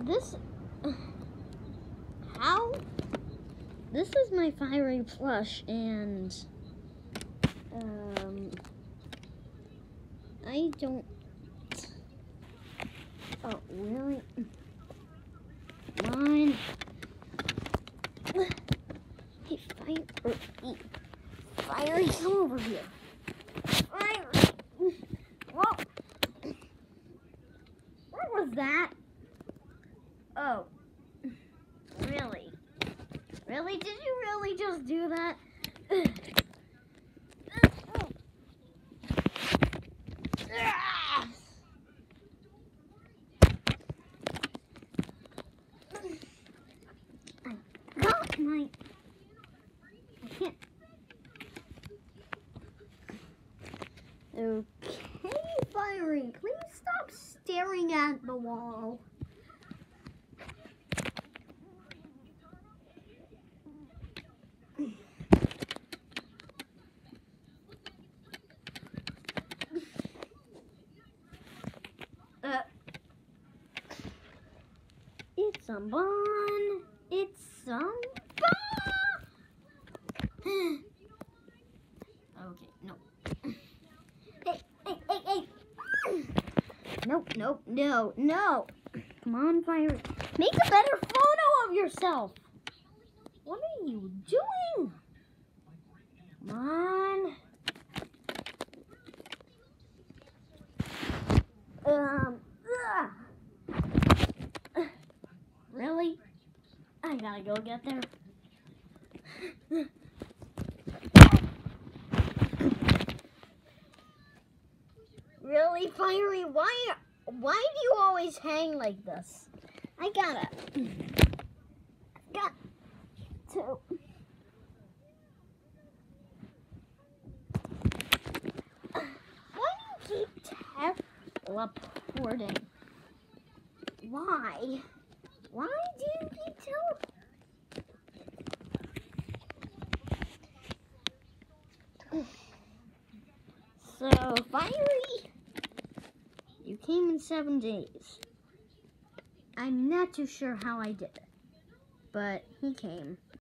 this, how, this is my fiery plush, and, I don't, oh, really? Mine. Hey, Fiery, come over here. Fiery. Whoa. What was that? Oh. Really? Really? Did you really just do that? I can't. Okay, Fiery, please stop staring at the wall. It's a bun. It's some bun. Okay, no. Hey. No. Come on, Fiery. Make a better photo of yourself. What are you doing? Come on. Really? I gotta go get there. Really, Fiery? Why do you always hang like this? I got to. Why do you keep teleporting? Why? Why do you keep teleporting? So, Fiery, you came in 7 days. I'm not too sure how I did it, but he came.